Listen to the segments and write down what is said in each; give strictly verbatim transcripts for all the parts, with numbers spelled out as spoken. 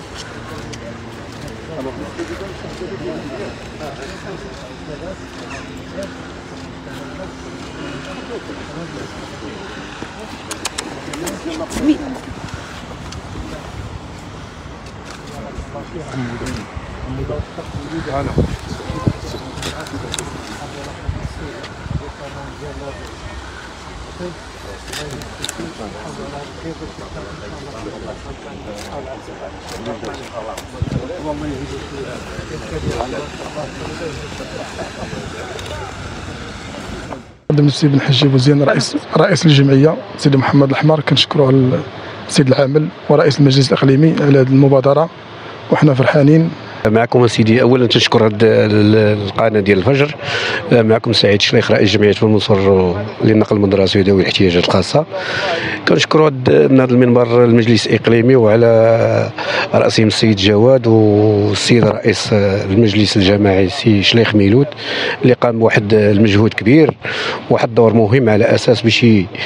السي بن حجي بوزين رئيس رئيس الجمعيه سيدي محمد الحمار، كنشكروا السيد العامل ورئيس المجلس الاقليمي على هذه المبادره وحنا فرحانين معكم. سيدي اولا تنشكر هذه القناه ديال الفجر. معكم سعيد شليخ رئيس جمعيه المنصور للنقل المدرسي وذوي الاحتياجات الخاصه. كنشكروا من هذا المنبر المجلس الاقليمي وعلى راسهم السيد جواد والسيد رئيس المجلس الجماعي سي شليخ ميلود اللي قام بواحد المجهود كبير وواحد دور مهم على اساس باش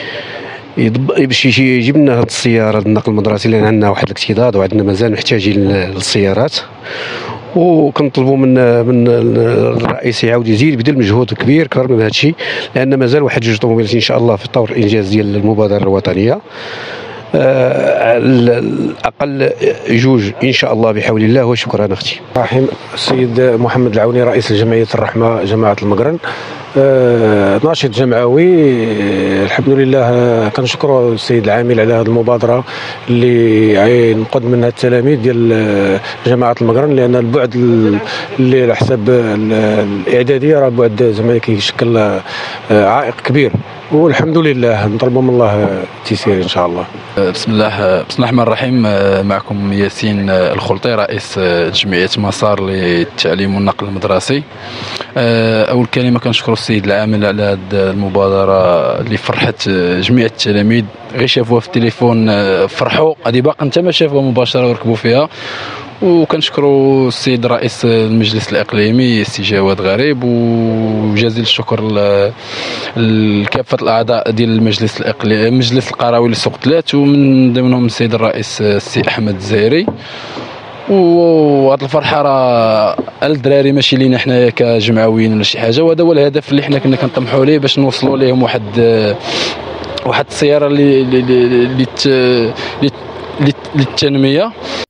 باش يجيب لنا هذه السياره النقل المدرسي، لان عندنا واحد الاكتظاظ وعندنا مازال محتاجين للسيارات. وكنطلبوا من من الرئيس يعاود يزيد يبذل مجهود كبير اكثر من هذا الشيء، لان مازال واحد جوج طوموبيلات ان شاء الله في طور الانجاز ديال المبادره الوطنيه. على الاقل جوج ان شاء الله بحول الله. وشكرا اختي. الرحيم السيد محمد العوني رئيس جمعيه الرحمه جماعه المقرن، آه، ناشط جمعوي. الحمد لله كنشكروا السيد العامل على هذه المبادره اللي نقد منها التلاميذ ديال جماعه المقرن، لان البعد اللي على حساب الاعداديه راه بعد زعما كيشكل عائق كبير، والحمد لله نطلبوا من الله التيسير ان شاء الله. بسم الله بسم الله الرحمن الرحيم. معكم ياسين الخلطي رئيس جمعيه مسار للتعليم والنقل المدرسي. اول كلمه كنشكر السيد العامل على هذه المبادره اللي فرحت جميع التلاميذ، غير شافوها في التليفون فرحوا، هذه باقا حتى ما شافوها مباشره وركبوا فيها. وكنشكروا السيد رئيس المجلس الاقليمي السي جواد غريب، وجزيل الشكر لكافه الاعضاء ديال المجلس الاقليمي المجلس القروي لسقطلات، ومن ضمنهم السيد الرئيس السي احمد الزهيري. وهاد الفرحه راه الدراري ماشي لينا حنايا كجمعويين ولا شي حاجه، وهذا هو الهدف اللي حنا كنا كنطمحوا ليه باش نوصلوا لهم واحد واحد السياره اللي للتنميه.